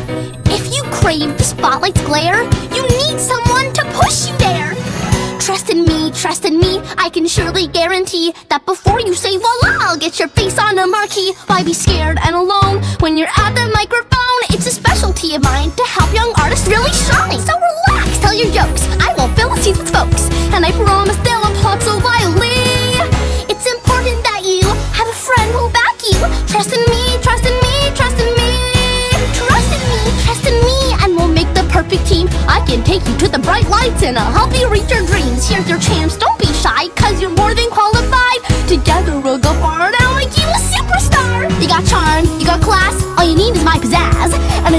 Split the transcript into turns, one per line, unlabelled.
If you crave the spotlight's glare, you need someone to push you there. Trust in me, I can surely guarantee that before you say voila, I'll get your face on a marquee. Why be scared and alone when you're at the microphone? It's a specialty of mine to help young artists really shine. So relax, tell your jokes, I won't fill the seats with folks, and I promise they'll applaud so wildly. It's important that you have a friend who'll back you. Trust in me, trust in me, trust in me. Trust in me, trust in me, and we'll make the perfect team. I can take you to the bright lights and I'll help you reach your dreams. Here's your chance, don't be shy, cause you're more than qualified. Together we'll go far and I'll make you a superstar. You got charm, you got class, all you need is my pizzazz, and